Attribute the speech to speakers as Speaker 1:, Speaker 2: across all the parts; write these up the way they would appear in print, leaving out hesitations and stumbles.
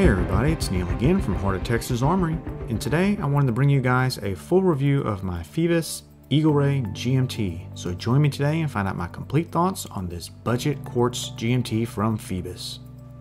Speaker 1: Hey everybody, it's Neil again from Heart of Texas Armory, and today I wanted to bring you guys a full review of my Phoibos Eagle Ray GMT. So join me today and find out my complete thoughts on this budget quartz GMT from Phoibos.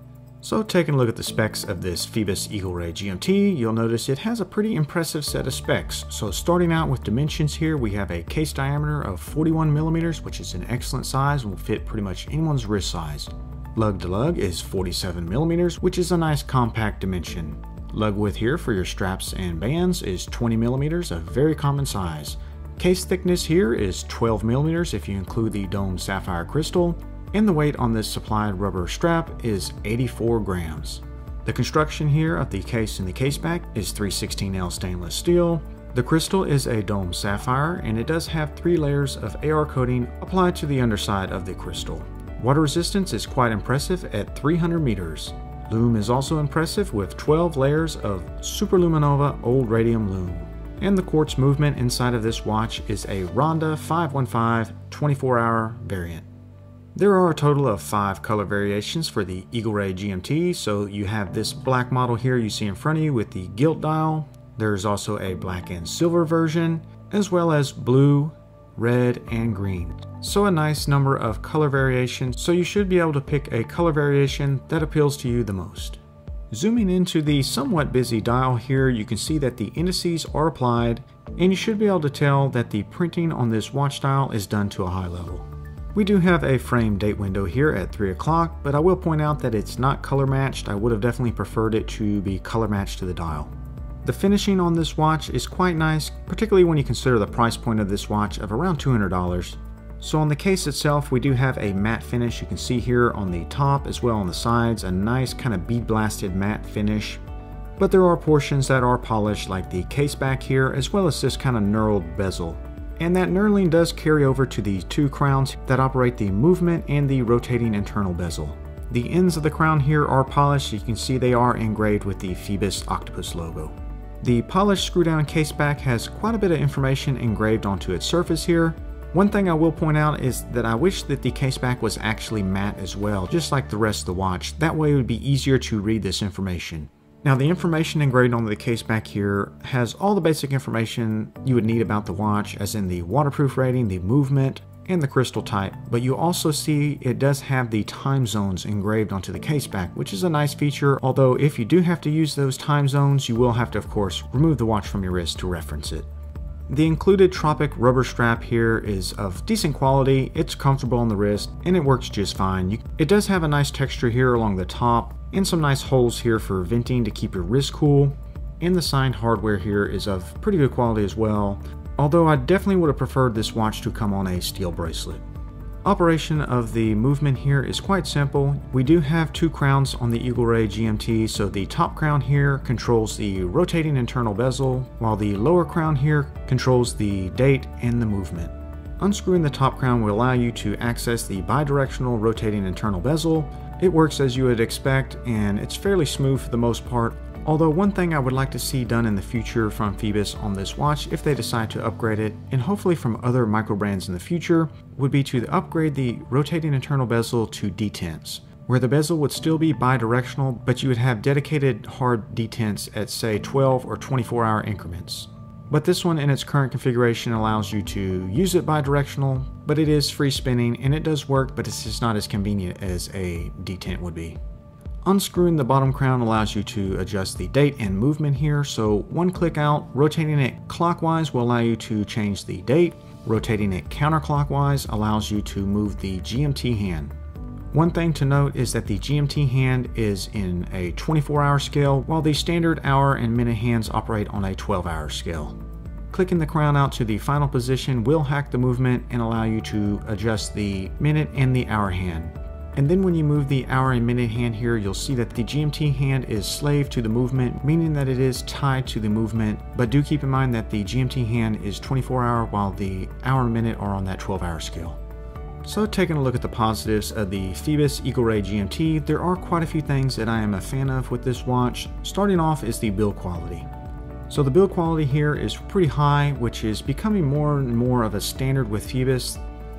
Speaker 1: So taking a look at the specs of this Phoibos Eagle Ray GMT, you'll notice it has a pretty impressive set of specs. So starting out with dimensions here, we have a case diameter of 41 millimeters, which is an excellent size and will fit pretty much anyone's wrist size. Lug to lug is 47 millimeters, which is a nice compact dimension. Lug width here for your straps and bands is 20 millimeters, a very common size. Case thickness here is 12 millimeters if you include the domed sapphire crystal, and the weight on this supplied rubber strap is 84 grams. The construction here of the case and the case back is 316L stainless steel. The crystal is a domed sapphire, and it does have 3 layers of AR coating applied to the underside of the crystal. Water resistance is quite impressive at 300 meters. Lume is also impressive with 12 layers of Superluminova Old Radium Lume. And the quartz movement inside of this watch is a Ronda 515 24-hour variant. There are a total of 5 color variations for the Eagle Ray GMT, so you have this black model here you see in front of you with the gilt dial. There's also a black and silver version, as well as blue, red, and green. So a nice number of color variations, so you should be able to pick a color variation that appeals to you the most. Zooming into the somewhat busy dial here, you can see that the indices are applied, and you should be able to tell that the printing on this watch dial is done to a high level. We do have a frame date window here at 3 o'clock, but I will point out that it's not color matched. I would have definitely preferred it to be color matched to the dial. The finishing on this watch is quite nice, particularly when you consider the price point of this watch of around $200. So on the case itself, we do have a matte finish. You can see here on the top as well on the sides, a nice kind of bead blasted matte finish. But there are portions that are polished, like the case back here, as well as this kind of knurled bezel. And that knurling does carry over to the 2 crowns that operate the movement and the rotating internal bezel. The ends of the crown here are polished. You can see they are engraved with the Phoibos octopus logo. The polished screw down case back has quite a bit of information engraved onto its surface here. One thing I will point out is that I wish that the case back was actually matte as well, just like the rest of the watch. That way it would be easier to read this information. Now the information engraved onto the case back here has all the basic information you would need about the watch, as in the waterproof rating, the movement, and the crystal type, but you also see it does have the time zones engraved onto the case back, which is a nice feature, although if you do have to use those time zones, you will have to of course remove the watch from your wrist to reference it. The included Tropic rubber strap here is of decent quality, it's comfortable on the wrist, and it works just fine. It does have a nice texture here along the top, and some nice holes here for venting to keep your wrist cool, and the signed hardware here is of pretty good quality as well, although I definitely would have preferred this watch to come on a steel bracelet. Operation of the movement here is quite simple. We do have 2 crowns on the Eagle Ray GMT, so the top crown here controls the rotating internal bezel, while the lower crown here controls the date and the movement. Unscrewing the top crown will allow you to access the bidirectional rotating internal bezel. It works as you would expect, and it's fairly smooth for the most part. Although one thing I would like to see done in the future from Phoibos on this watch, if they decide to upgrade it, and hopefully from other micro brands in the future, would be to upgrade the rotating internal bezel to detents, where the bezel would still be bidirectional, but you would have dedicated hard detents at say 12 or 24-hour increments. But this one in its current configuration allows you to use it bidirectional, but it is free spinning and it does work, but it's just not as convenient as a detent would be. Unscrewing the bottom crown allows you to adjust the date and movement here, so one click out. Rotating it clockwise will allow you to change the date. Rotating it counterclockwise allows you to move the GMT hand. One thing to note is that the GMT hand is in a 24-hour scale, while the standard hour and minute hands operate on a 12-hour scale. Clicking the crown out to the final position will hack the movement and allow you to adjust the minute and the hour hand. And then when you move the hour and minute hand here, you'll see that the GMT hand is slave to the movement, meaning that it is tied to the movement, but do keep in mind that the GMT hand is 24-hour while the hour and minute are on that 12-hour scale. So taking a look at the positives of the Phoibos Eagle Ray GMT, there are quite a few things that I am a fan of with this watch. Starting off is the build quality. So the build quality here is pretty high, which is becoming more and more of a standard with Phoibos.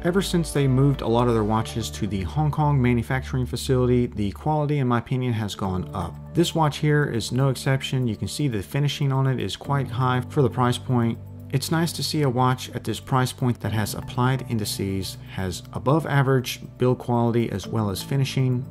Speaker 1: Ever since they moved a lot of their watches to the Hong Kong manufacturing facility, the quality in my opinion has gone up. This watch here is no exception. You can see the finishing on it is quite high for the price point. It's nice to see a watch at this price point that has applied indices, has above average build quality as well as finishing.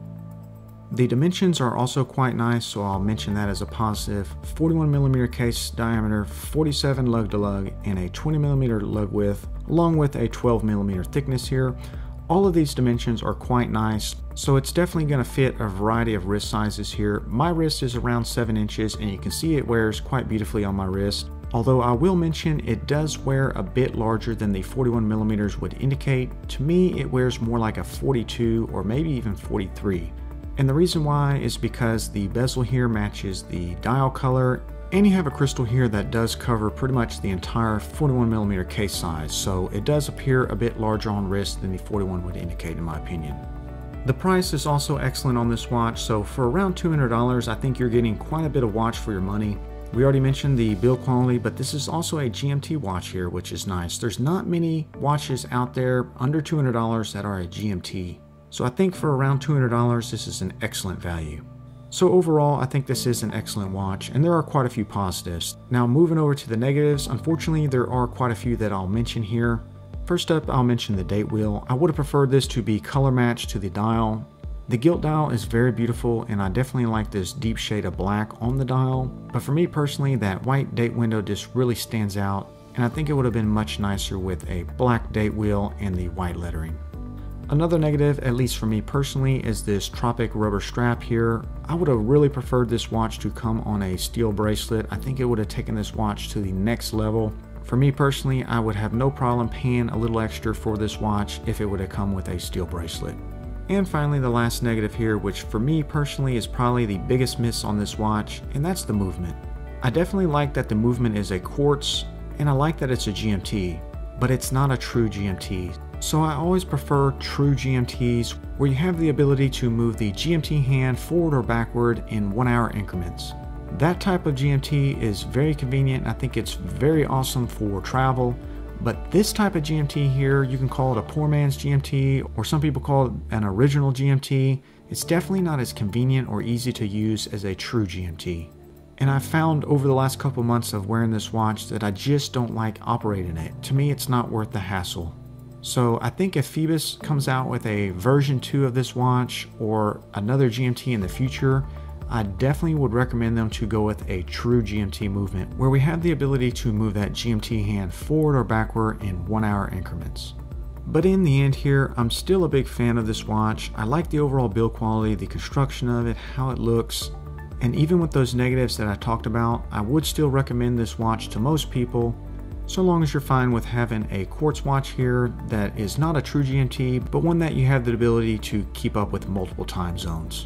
Speaker 1: The dimensions are also quite nice, so I'll mention that as a positive. 41mm case diameter, 47 lug to lug, and a 20mm lug width, along with a 12mm thickness here. All of these dimensions are quite nice, so it's definitely going to fit a variety of wrist sizes here. My wrist is around 7 inches, and you can see it wears quite beautifully on my wrist. Although I will mention it does wear a bit larger than the 41mm would indicate. To me, it wears more like a 42 or maybe even 43. And the reason why is because the bezel here matches the dial color, and you have a crystal here that does cover pretty much the entire 41mm case size, so it does appear a bit larger on wrist than the 41 would indicate in my opinion. The price is also excellent on this watch, so for around $200 I think you're getting quite a bit of watch for your money. We already mentioned the build quality, but this is also a GMT watch here, which is nice. There's not many watches out there under $200 that are a GMT. So I think for around $200, this is an excellent value. So overall, I think this is an excellent watch, and there are quite a few positives. Now moving over to the negatives, unfortunately there are quite a few that I'll mention here. First up, I'll mention the date wheel. I would have preferred this to be color matched to the dial. The gilt dial is very beautiful, and I definitely like this deep shade of black on the dial. But for me personally, that white date window just really stands out, and I think it would have been much nicer with a black date wheel and the white lettering. Another negative, at least for me personally, is this Tropic rubber strap here. I would have really preferred this watch to come on a steel bracelet. I think it would have taken this watch to the next level. For me personally, I would have no problem paying a little extra for this watch if it would have come with a steel bracelet. And finally, the last negative here, which for me personally is probably the biggest miss on this watch, and that's the movement. I definitely like that the movement is a quartz, and I like that it's a GMT, but it's not a true GMT. So I always prefer true GMTs where you have the ability to move the GMT hand forward or backward in 1 hour increments. That type of GMT is very convenient. I think it's very awesome for travel. But this type of GMT here, you can call it a poor man's GMT, or some people call it an original GMT. It's definitely not as convenient or easy to use as a true GMT. And I've found over the last couple months of wearing this watch that I just don't like operating it. To me, it's not worth the hassle. So I think if Phoibos comes out with a version 2 of this watch or another GMT in the future, I definitely would recommend them to go with a true GMT movement where we have the ability to move that GMT hand forward or backward in 1 hour increments. But in the end here, I'm still a big fan of this watch. I like the overall build quality, the construction of it, how it looks, and even with those negatives that I talked about, I would still recommend this watch to most people, so long as you're fine with having a quartz watch here that is not a true GMT, but one that you have the ability to keep up with multiple time zones.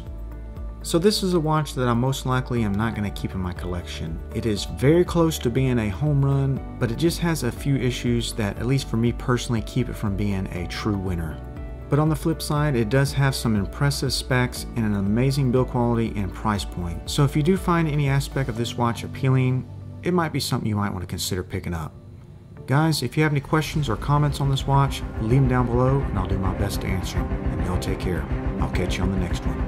Speaker 1: So this is a watch that I most likely am not going to keep in my collection. It is very close to being a home run, but it just has a few issues that, at least for me personally, keep it from being a true winner. But on the flip side, it does have some impressive specs and an amazing build quality and price point. So if you do find any aspect of this watch appealing, it might be something you might want to consider picking up. Guys, if you have any questions or comments on this watch, leave them down below and I'll do my best to answer them. And y'all take care. I'll catch you on the next one.